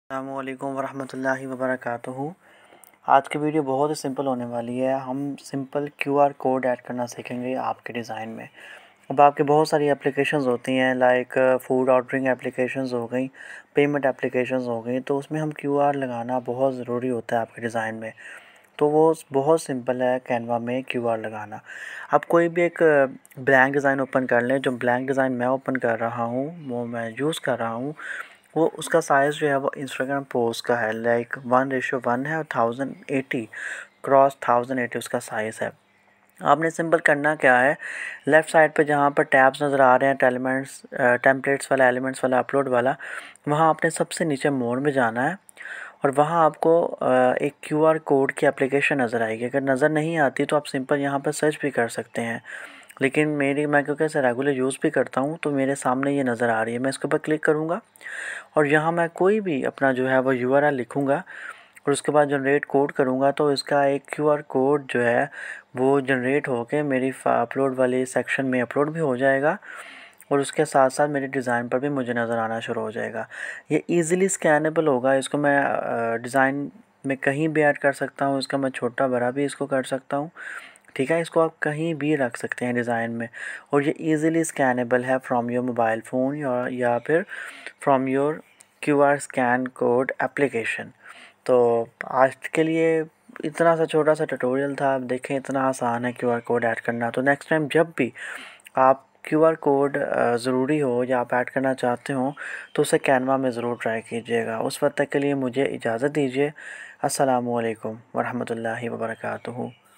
अस्सलामुअलैकुम वरहमतुल्लाहि वबरकातुहू। आज की वीडियो बहुत ही सिंपल होने वाली है। हम सिंपल क्यूआर कोड ऐड करना सीखेंगे आपके डिज़ाइन में। अब आपके बहुत सारी एप्लीकेशंस होती हैं, लाइक फूड ऑर्डरिंग एप्लीकेशंस हो गई, पेमेंट एप्लीकेशंस हो गई, तो उसमें हम क्यूआर लगाना बहुत ज़रूरी होता है आपके डिज़ाइन में। तो वो बहुत सिंपल है कैनवा में क्यूआर लगाना। आप कोई भी एक ब्लैंक डिज़ाइन ओपन कर लें। जो ब्लैंक डिज़ाइन मैं ओपन कर रहा हूँ, वो मैं यूज़ कर रहा हूँ, वो उसका साइज़ जो है वो इंस्टाग्राम पोस्ट का है, लाइक 1:1 है और 1080 क्रॉस 1080 उसका साइज़ है। आपने सिंपल करना क्या है, लेफ़्ट साइड पे जहाँ पर टैब्स नज़र आ रहे हैं, एलिमेंट्स टेम्पलेट्स वाला, एलिमेंट्स वाला, अपलोड वाला, वहाँ आपने सबसे नीचे मोड में जाना है और वहाँ आपको एक क्यूआर कोड की एप्लीकेशन नज़र आएगी। अगर नज़र नहीं आती तो आप सिंपल यहाँ पर सर्च भी कर सकते हैं, लेकिन मैं क्योंकि इसे रेगुलर यूज़ भी करता हूँ तो मेरे सामने ये नज़र आ रही है। मैं इसके ऊपर क्लिक करूँगा और यहाँ मैं कोई भी अपना जो है वो यूआरएल लिखूँगा और उसके बाद जनरेट कोड करूँगा, तो इसका एक क्यूआर कोड जो है वो जनरेट होके मेरी अपलोड वाली सेक्शन में अपलोड भी हो जाएगा और उसके साथ साथ मेरे डिज़ाइन पर भी मुझे नज़र आना शुरू हो जाएगा। ये ईज़िली स्कैनेबल होगा। इसको मैं डिज़ाइन में कहीं भी ऐड कर सकता हूँ। इसका मैं छोटा बड़ा भी इसको कर सकता हूँ, ठीक है। इसको आप कहीं भी रख सकते हैं डिज़ाइन में और ये ईज़िली स्कैनेबल है फ्रॉम योर मोबाइल फ़ोन या फिर from your QR scan code application. तो आज के लिए इतना सा छोटा सा ट्यूटोरियल था। आप देखें इतना आसान है क्यूआर कोड ऐड करना। तो नेक्स्ट टाइम जब भी आप क्यूआर कोड ज़रूरी हो या आप ऐड करना चाहते हो तो उसे कैनवा में ज़रूर ट्राई कीजिएगा। उस वक्त तक के लिए मुझे इजाज़त दीजिए। अस्सलामु अलैकुम वरहमतुल्लाहि वबरकातुहू।